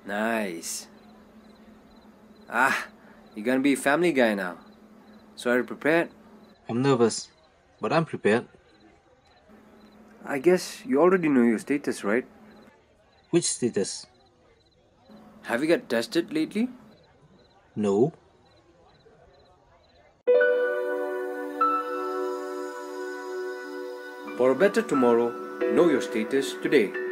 Nice. Ah, you're gonna be a family guy now. So are you prepared? I'm nervous, but I'm prepared. I guess you already know your status, right? Which status? Have you got tested lately? No. For a better tomorrow, know your status today.